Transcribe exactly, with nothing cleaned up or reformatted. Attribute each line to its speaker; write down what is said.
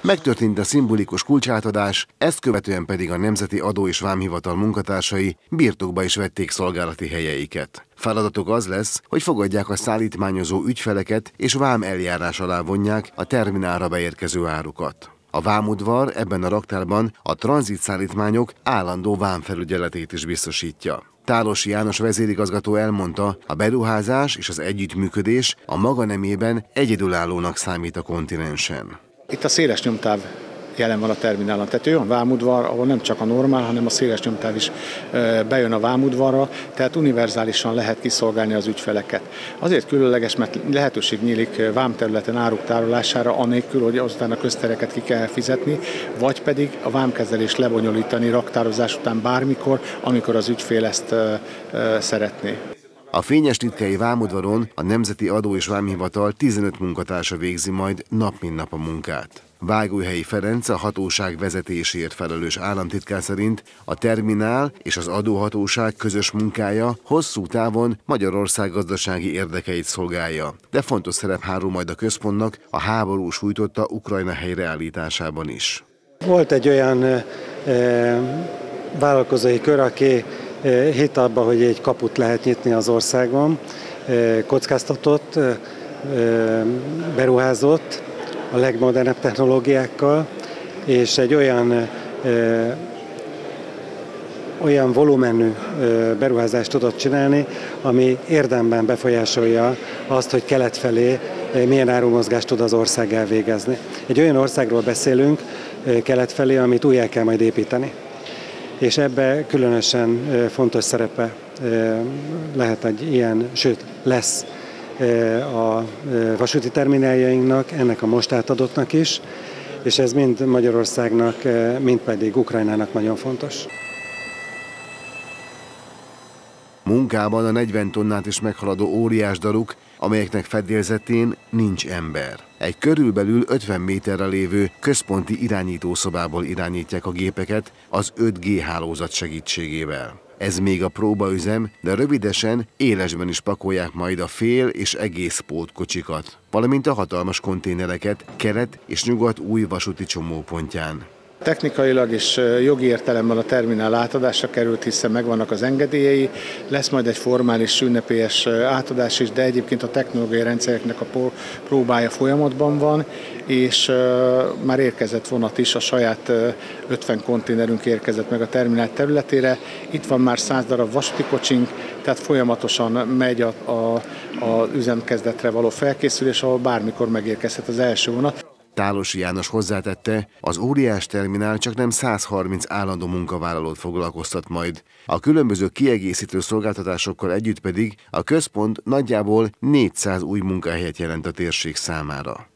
Speaker 1: Megtörtént a szimbolikus kulcsátadás, ezt követően pedig a Nemzeti Adó és Vámhivatal munkatársai birtokba is vették szolgálati helyeiket. Feladatuk az lesz, hogy fogadják a szállítmányozó ügyfeleket és vám eljárás alá vonják a terminálra beérkező árukat. A vámudvar ebben a raktárban a tranzitszállítmányok állandó vámfelügyeletét is biztosítja. Tálosi János vezérigazgató elmondta, a beruházás és az együttműködés a maga nemében egyedülállónak számít a kontinensen.
Speaker 2: Itt a széles nyomtáv jelen van a terminálon, tehát olyan vámudvar, ahol nem csak a normál, hanem a széles nyomtáv is bejön a vámudvarra, tehát univerzálisan lehet kiszolgálni az ügyfeleket. Azért különleges, mert lehetőség nyílik vámterületen áruk tárolására, anélkül, hogy azután a köztereket ki kell fizetni, vagy pedig a vámkezelést lebonyolítani raktározás után bármikor, amikor az ügyfél ezt szeretné.
Speaker 1: A Fényes-Titkei vámudvaron a Nemzeti Adó és Vámhivatal tizenöt munkatársa végzi majd nap mint nap a munkát. Vágóhelyi Ferenc, a hatóság vezetéséért felelős államtitkár szerint a terminál és az adóhatóság közös munkája hosszú távon Magyarország gazdasági érdekeit szolgálja, de fontos szerep hárul majd a központnak a háború sújtotta Ukrajna helyreállításában is.
Speaker 3: Volt egy olyan e, vállalkozói kör, aki e, hitt abba, hogy egy kaput lehet nyitni az országon, e, kockáztatott, e, beruházott a legmodernebb technológiákkal, és egy olyan, ö, olyan volumenű ö, beruházást tudott csinálni, ami érdemben befolyásolja azt, hogy kelet felé ö, milyen árumozgást tud az ország elvégezni. Egy olyan országról beszélünk ö, kelet felé, amit újjá kell majd építeni. És ebbe különösen ö, fontos szerepe ö, lehet egy ilyen, sőt lesz a vasúti termináljainknak, ennek a most átadottnak is, és ez mind Magyarországnak, mind pedig Ukrajnának nagyon fontos.
Speaker 1: Munkában a negyven tonnát is meghaladó óriás daruk, amelyeknek fedélzetén nincs ember. Egy körülbelül ötven méterre lévő központi irányítószobából irányítják a gépeket az öt G hálózat segítségével. Ez még a próbaüzem, de rövidesen élesben is pakolják majd a fél és egész pótkocsikat, valamint a hatalmas konténereket kelet és nyugat új vasúti csomópontján.
Speaker 2: Technikailag és jogi értelemben a terminál átadásra került, hiszen megvannak az engedélyei, lesz majd egy formális ünnepélyes átadás is, de egyébként a technológiai rendszereknek a próbája folyamatban van, és már érkezett vonat is, a saját ötven konténerünk érkezett meg a terminál területére. Itt van már száz darab vasúti kocsink, tehát folyamatosan megy a, a, a üzemkezdetre való felkészülés, ahol bármikor megérkezhet az első vonat.
Speaker 1: Tálosi János hozzátette, az óriás terminál csak nem száz harminc állandó munkavállalót foglalkoztat majd. A különböző kiegészítő szolgáltatásokkal együtt pedig a központ nagyjából négyszáz új munkahelyet jelent a térség számára.